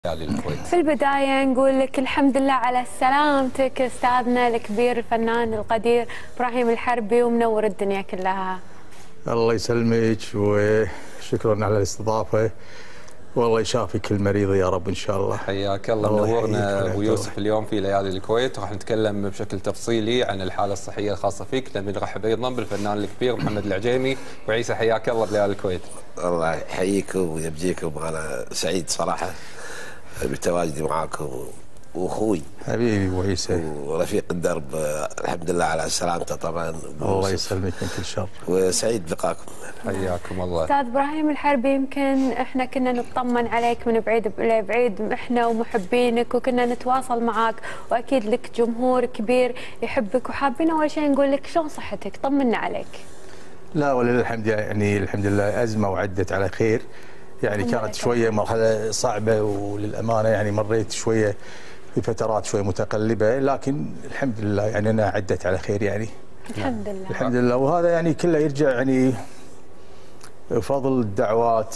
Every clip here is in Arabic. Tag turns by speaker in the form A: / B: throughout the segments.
A: للكويت.
B: في البداية نقول لك الحمد لله على سلامتك استاذنا الكبير الفنان القدير ابراهيم الحربي، ومنور الدنيا كلها.
C: الله يسلمك وشكرا على الاستضافة، والله يشافي كل مريض يا رب ان شاء الله.
A: حياك الله، منورنا ابو يوسف اليوم في ليالي الكويت، راح نتكلم بشكل تفصيلي عن الحالة الصحية الخاصة فيك. نبي نرحب ايضا بالفنان الكبير محمد العجيمي. وعيسى حياك الله بليالي الكويت.
D: الله يحييكم ويبجيكم، وانا سعيد صراحة بتواجدي معاكم واخوي
C: حبيبي وعيسى
D: ورفيق الدرب. الحمد لله على سلامته طبعا.
C: الله يسلمك من كل شر،
D: وسعيد بلقاكم.
A: حياكم الله.
B: استاذ ابراهيم الحربي، يمكن احنا كنا نطمن عليك من بعيد لبعيد، احنا ومحبينك، وكنا نتواصل معك، واكيد لك جمهور كبير يحبك، وحابين اول شيء نقول لك شلون صحتك؟ طمنا عليك.
C: لا ولله الحمد، يعني الحمد لله ازمه وعدت على خير. يعني كانت شويه مرحله صعبه، وللامانه يعني مريت شويه في فترات شويه متقلبه، لكن الحمد لله يعني انا عدت على خير يعني.
B: الحمد لله
C: الحمد لله. وهذا يعني كله يرجع يعني فضل الدعوات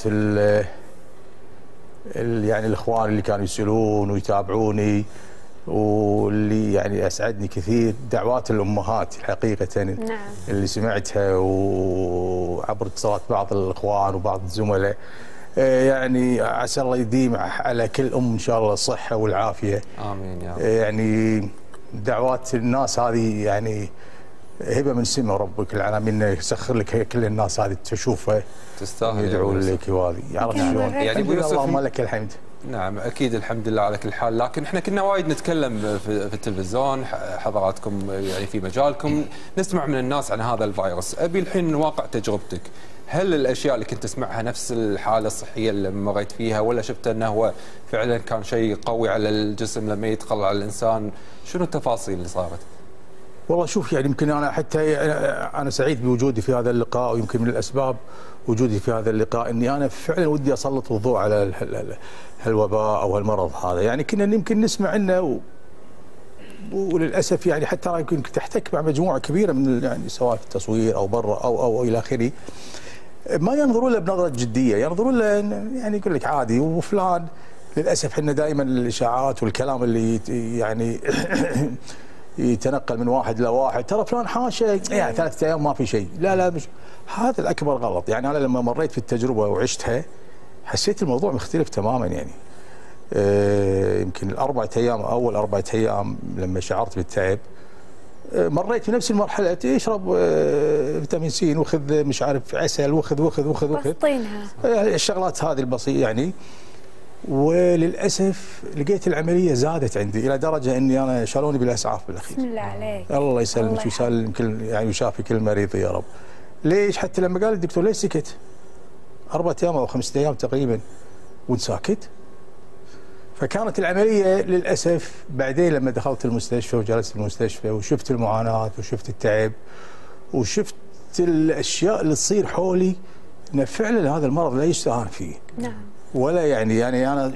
C: يعني الاخوان اللي كانوا يسالون ويتابعوني، واللي يعني اسعدني كثير دعوات الامهات حقيقه.
B: نعم.
C: اللي سمعتها وعبر اتصالات بعض الاخوان وبعض الزملاء، يعني عسى الله يديم على كل ام ان شاء الله الصحه والعافيه.
A: امين يا رب.
C: يعني دعوات الناس هذه يعني هبه من سماء ربك العالمين، يسخر لك كل الناس هذه تشوفها
A: تستاهل
C: يدعون لك، وهذه عرفت شلون؟
A: يعني ابو يوسف
C: اللهم لك الحمد.
A: نعم اكيد الحمد لله على كل حال، لكن احنا كنا وايد نتكلم في التلفزيون، حضراتكم يعني في مجالكم نسمع من الناس عن هذا الفيروس. ابي الحين من واقع تجربتك، هل الاشياء اللي كنت تسمعها نفس الحاله الصحيه اللي مريت فيها، ولا شفت انه هو فعلا كان شيء قوي على الجسم لما يدخل على الانسان؟ شنو التفاصيل اللي صارت؟
C: والله شوف، يعني يمكن انا حتى انا سعيد بوجودي في هذا اللقاء، ويمكن من الاسباب وجودي في هذا اللقاء اني انا فعلا ودي اسلط الضوء على هالوباء او هالمرض هذا. يعني كنا يمكن نسمع عنه وللاسف يعني حتى يمكن تحتك مع مجموعه كبيره من يعني سواء في التصوير او برا او الى اخره، ما ينظرون له بنظره جديه، ينظرون له يعني يقول لك عادي وفلان. للاسف احنا دائما الاشاعات والكلام اللي يعني يتنقل من واحد لواحد، ترى فلان حاشه يعني 3 ايام ما في شيء، لا لا مش هذا الاكبر غلط. يعني انا لما مريت في التجربه وعشتها حسيت الموضوع مختلف تماما. يعني يمكن اول 4 ايام لما شعرت بالتعب مريت في نفس المرحله، اشرب فيتامين سي وخذ مش عارف عسل وخذ
B: بسطينها
C: الشغلات هذه البسيطه يعني. وللاسف لقيت العمليه زادت عندي الى درجه اني انا شالوني بالاسعاف بالاخير.
B: بسم الله عليك.
C: الله يسلمك ويسلم كل يعني ويشافي كل مريض يا رب. ليش؟ حتى لما قال الدكتور ليش سكت 4 ايام او 5 ايام تقريبا وانت ساكت؟ فكانت العمليه للاسف بعدين لما دخلت المستشفى وجلست في المستشفى وشفت المعاناه وشفت التعب وشفت الاشياء اللي تصير حولي، ان فعلا هذا المرض لا يستهان فيه.
B: نعم.
C: ولا يعني انا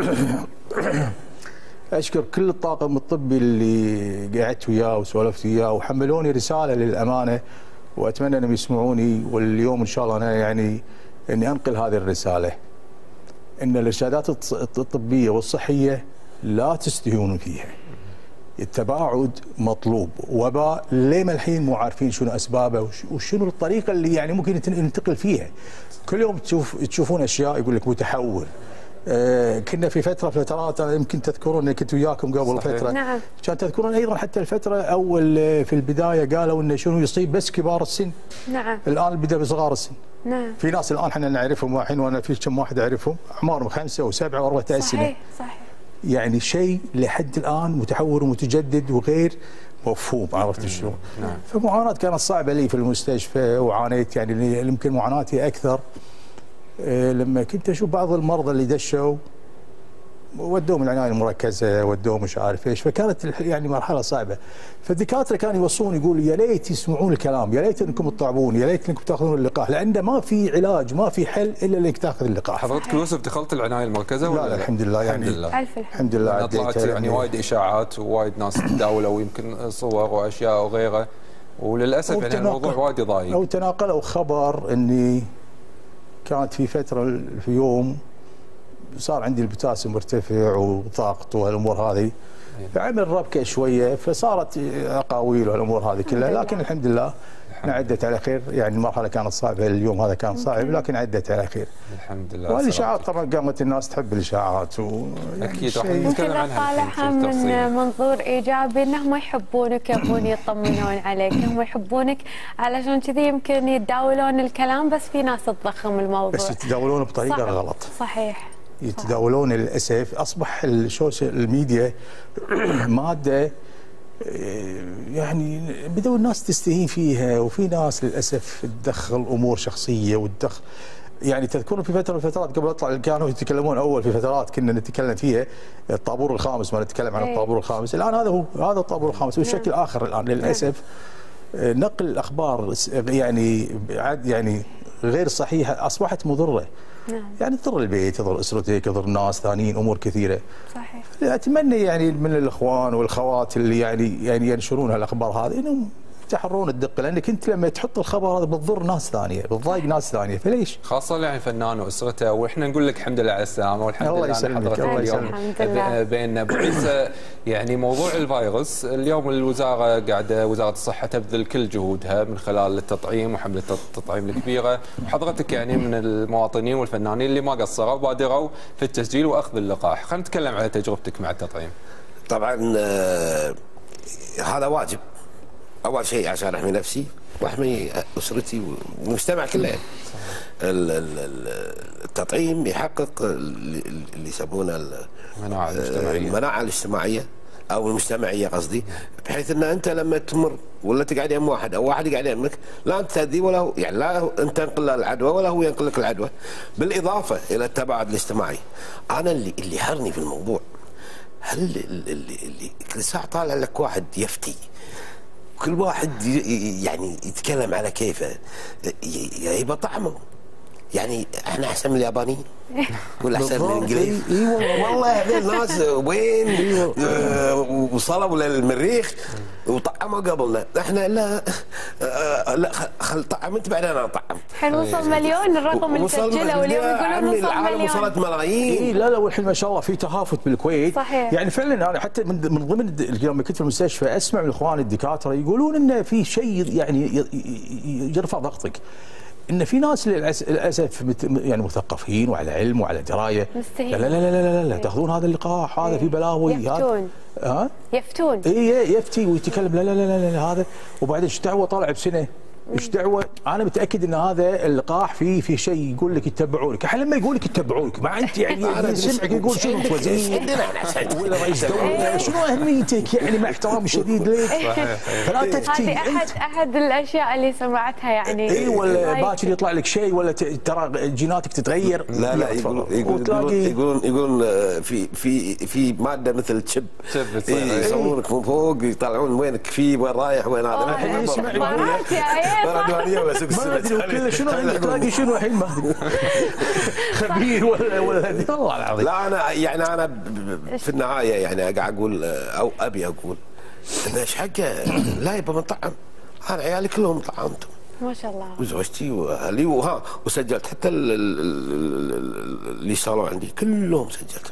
C: اشكر كل الطاقم الطبي اللي قعدت وياه وسولفت وياه وحملوني رساله للامانه، واتمنى انهم يسمعوني. واليوم ان شاء الله انا يعني اني انقل هذه الرساله، ان الارشادات الطبيه والصحيه لا تستهونوا فيها. التباعد مطلوب، وباء ليه الحين مو عارفين شنو اسبابه وشنو الطريقه اللي يعني ممكن ننتقل فيها. كل يوم تشوفون اشياء يقول لك متحور. كنا في فترات أنا يمكن تذكرون كنت وياكم قبل
A: صحيح.
C: فتره.
B: نعم.
C: كان تذكرون ايضا حتى الفتره اول في البدايه قالوا انه شنو يصيب بس كبار السن.
B: نعم.
C: الان بدا بصغار السن.
B: نعم.
C: في ناس الان احنا نعرفهم الحين، وانا في كم واحد اعرفهم اعمارهم 5 و7 و4 سنه.
B: صحيح صحيح.
C: يعني شيء لحد الان متحور ومتجدد وغير مفهوم، عرفت شلون؟
A: نعم.
C: فمعاناه كانت صعبه لي في المستشفى، وعانيت يعني يمكن معاناتي اكثر لما كنت اشوف بعض المرضى اللي دشوا ودوهم العنايه المركزه، ودوهم مش عارف ايش، فكانت يعني مرحله صعبه. فالدكاتره كانوا يوصون يقولوا يا ليت يسمعون الكلام، يا ليت انكم تطعمون، يا ليت انكم تاخذون اللقاح، لانه ما في علاج ما في حل الا انك تاخذ اللقاح.
A: حضرتك يوسف دخلت العنايه المركزه ولا
C: لا؟ الحمد لله يعني
A: الحمد لله.
C: الحمد لله
A: يعني طلعت يعني وايد اشاعات ووايد ناس تداولوا ويمكن صور واشياء وغيره، وللاسف يعني الموضوع وايد ضايق.
C: او تناقلوا خبر اني كانت في فتره في يوم صار عندي البوتاسيوم مرتفع وضغط والامور هذه، فعمل ربكه شويه، فصارت اقاويل والامور هذه كلها، لكن الحمد لله عدت على خير. يعني المرحله كانت صعبه، اليوم هذا كان صعب، لكن عدت على خير
A: الحمد لله.
C: والاشاعات طبعا قامت الناس تحب الاشاعات
A: اكيد راح
B: يمكن
A: نتكلم عنها
B: طالعها من منظور ايجابي، انهم يحبونك، يبون يطمنون عليك، هم يحبونك، علشان كذي يمكن يتداولون الكلام، بس في ناس تضخم الموضوع،
C: بس يتداولون بطريقه غلط.
B: صحيح.
C: يتداولون للاسف. اصبح السوشيال ميديا ماده يعني بدأوا الناس تستهين فيها، وفي ناس للاسف تدخل امور شخصيه وتدخل. يعني تذكرون في فتره من الفترات قبل اطلع كانوا يتكلمون اول في فترات كنا نتكلم فيها الطابور الخامس، ما نتكلم عن الطابور الخامس، الان هذا الطابور الخامس بشكل اخر الان للاسف. نقل الاخبار يعني غير صحيحه اصبحت مضره. يعني تضر البيت، تضر اسرتك، تضر ناس ثانيين، امور كثيره.
B: صحيح.
C: اتمنى يعني من الاخوان والاخوات اللي يعني ينشرون هالاخبار هذه انهم يتحرون الدقه، لانك انت لما تحط الخبر هذا بتضر ناس ثانيه، بتضايق ناس ثانيه، فليش؟
A: خاصه يعني فنان واسرته، واحنا نقول لك الحمد لله على السلامه، والحمد لله
C: يسلمك.
A: حضرتك اليوم بيننا. ابو عيسى، يعني موضوع الفيروس اليوم الوزاره قاعده، وزاره الصحه تبذل كل جهودها من خلال التطعيم وحمله التطعيم الكبيره، وحضرتك يعني من المواطنين والفنانين اللي ما قصروا وبادروا في التسجيل واخذ اللقاح. خلينا نتكلم على تجربتك مع التطعيم.
D: طبعا هذا واجب، اول شيء عشان احمي نفسي واحمي اسرتي والمجتمع كله. التطعيم يحقق اللي يسمونه المناعه الاجتماعيه او المجتمعيه قصدي، بحيث ان انت لما تمر ولا تقعد يم واحد او واحد يقعد يمك، لا انت تاذيه ولا هو، يعني لا انت تنقل له العدوى ولا هو ينقل لك العدوى، بالاضافه الى التباعد الاجتماعي. انا اللي حرني في الموضوع، هل اللي كل ساعه طالع لك واحد يفتي، كل واحد يعني يتكلم على كيفه، يبقى طعمه. يعني احنا احسن من اليابانيين ولا احسن من الانجليز؟ والله هذول الناس وين وصلوا للمريخ وطعموا قبلنا، احنا لا خل طعم انت بعدين انا اطعم.
B: الحين وصل مليون الرقم اللي سجله، واليوم يقولون وصل
D: العالم
B: مليون.
D: وصلت ملايين.
C: لا والحين ما شاء الله في تهافت بالكويت.
B: صحيح.
C: يعني فعلا انا حتى من ضمن يوم كنت في المستشفى اسمع من الاخوان الدكاتره يقولون ان في شيء يعني يرفع ضغطك، ان في ناس للاسف يعني مثقفين وعلى علم وعلى درايه، لا لا لا لا لا تاخذون هذا اللقاح، هذا في بلاوي،
B: يفتون. يفتون.
C: يفتي ويتكلم لا لا لا لا هذا، وبعدين ايش دعوه طالع بسنه، ايش دعوه؟ انا متاكد ان هذا اللقاح في شيء يقول لك يتبعونك، الحين لما يقول لك يتبعونك مع انت يعني سمعك يقول شنو انت وزير ولا رئيس دوله، شنو اهميتك يعني مع احترامي الشديد لك؟ فلا تفتي.
B: هذه احد الاشياء اللي سمعتها يعني.
C: اي ولا باكر يطلع لك شيء ولا ترى جيناتك تتغير.
D: لا يقولون في ماده مثل تشب يصورونك من فوق، يطلعون وينك في وين رايح وين هذا.
C: ما ادري وكله شنو عندك، تلاقي شنو الحين ما ادري خبير ولا والله العظيم.
D: لا انا في النهايه يعني قاعد اقول او ابي اقول ان ايش حقه لا يبقى مطعم. انا عيالي كلهم طعمتهم
B: ما شاء الله،
D: وزوجتي واهلي وسجلت حتى اللي اشتغلوا عندي كلهم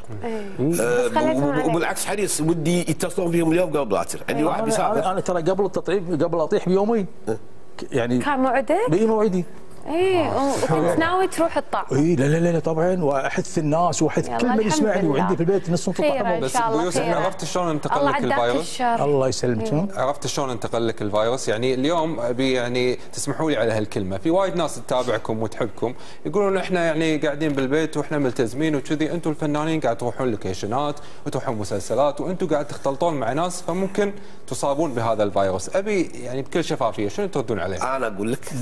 D: سجلتهم. وبالعكس حريص ودي يتصلون بهم اليوم قبل لا عندي واحد بيسافر.
C: انا ترى قبل التطعيم قبل اطيح بيومين يعني
B: كان موعدك؟
C: موعدي.
B: وكنت ناوي تروح الطعم؟
C: لا طبعا، واحث الناس واحث كل من يسمعني، وعندي في البيت نص طعم.
A: بس ابو يوسف عرفت شلون انتقل لك الفيروس؟
C: الله يسلمك.
A: عرفت شلون انتقل لك الفيروس؟ يعني اليوم ابي يعني تسمحوا لي على هالكلمه، في وايد ناس تتابعكم وتحبكم يقولون احنا يعني قاعدين بالبيت واحنا ملتزمين وكذي، انتم الفنانين قاعد تروحون لوكيشنات وتروحون مسلسلات وانتم قاعد تختلطون مع ناس فممكن تصابون بهذا الفيروس. ابي يعني بكل شفافيه شنو تردون عليه؟
D: انا اقول لك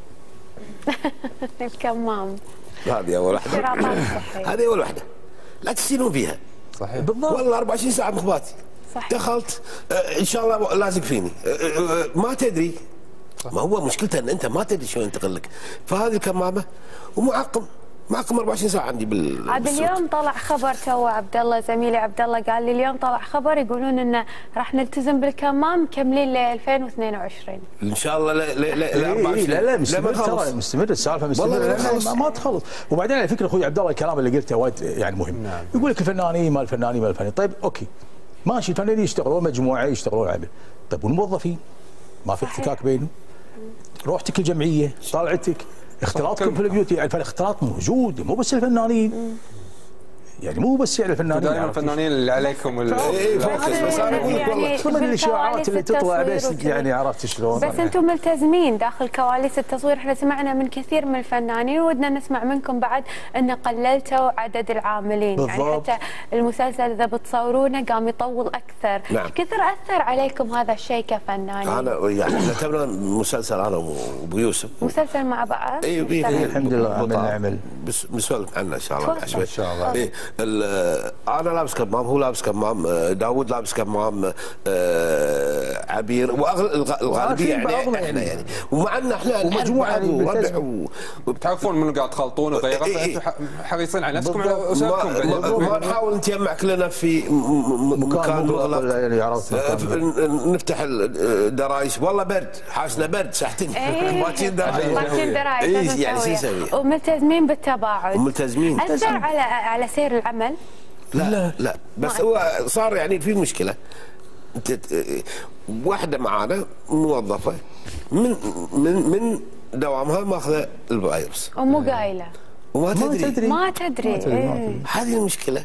B: الكمام
D: هذه اول واحده، هذه اول واحده لا تستهينون فيها.
A: صحيح
D: بالضبط. والله 24 ساعه مخباتي. صحيح. دخلت ان شاء الله لازق فيني، ما تدري. ما هو مشكلته ان انت ما تدري شلون ينتقل لك، فهذه الكمامه ومعقم معكم 24 ساعه عندي
B: عاد اليوم طلع خبر تو عبد الله، زميلي عبد الله قال لي اليوم طلع خبر يقولون انه راح نلتزم بالكمام مكملين ل 2022
D: ان شاء الله. لا
C: مستمر السالفه مستمره ما تخلص. وبعدين على فكره اخوي عبد الله الكلام اللي قلته وايد يعني مهم.
A: نعم.
C: يقول لك الفنانين ما الفنانين. طيب اوكي ماشي، الفنانين يشتغلون مجموعه يشتغلون عمل، طيب والموظفين ما في احتكاك بينهم؟ روحتك الجمعيه طالعتك اختلاطكم في البيوت، يعني فالاختلاط موجود مو بس الفنانين، يعني مو بس يعني الفنانين،
A: دائما الفنانين اللي عليكم
C: بس انا اقول لك والله ضمن الاشاعات اللي تطلع بس يعني عرفت شلون.
B: بس انتم ملتزمين داخل كواليس التصوير. احنا سمعنا من كثير من الفنانين ودنا نسمع منكم بعد ان قللتوا عدد العاملين بالضبط. يعني حتى المسلسل اذا بتصورونه قام يطول اكثر.
D: نعم.
B: كثر اثر عليكم هذا الشيء كفنانين؟
D: انا يعني كتبنا مسلسل انا وابو يوسف
B: مسلسل مع بعض.
C: الحمد لله عمل
D: بس بنسولف عنه ان شاء الله
A: ان شاء الله.
D: انا لابس كمام، هو لابس كمام، داوود لابس كمام، عبير، والغالبيه يعني احنا يعني ومع ان احنا
C: ومجموعه
A: تعرفون من قاعد تخلطون وغيره، فانتم حريصين على نفسكم على اسركم.
D: ما نحاول نتجمع كلنا في مكان مغلق، نفتح الدرايش. والله برد، حاشنا برد ساحتين
B: باكين درايش
D: يعني شو نسوي؟
B: وملتزمين بالتباعد.
D: وملتزمين.
B: اثر على سير العمل؟
D: لا بس هو صار يعني في مشكله. واحده معانا موظفه من دوامها ماخذه الفيروس
B: ومو قايله
D: وما تدري
B: ما تدري.
D: هذه المشكله.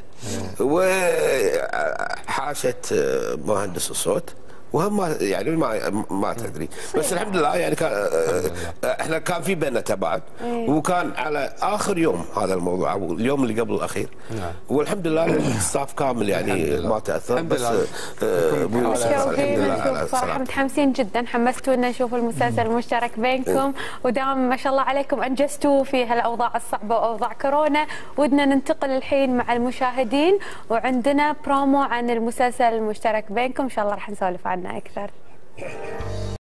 D: وحاشت مهندس الصوت وهم ما تدري. بس الحمد لله يعني احنا كان في بيننا تباعد، وكان على اخر يوم هذا الموضوع او اليوم اللي قبل الاخير. والحمد لله الستاف كامل يعني ما تاثر. بس
B: الحمد لله صراحه متحمسين جدا، حمستونا نشوف المسلسل المشترك بينكم، ودام ما شاء الله عليكم انجزتوا في هالاوضاع الصعبه واوضاع كورونا. ودنا ننتقل الحين مع المشاهدين وعندنا برومو عن المسلسل المشترك بينكم، ان شاء الله راح نسولف عنه اكثر.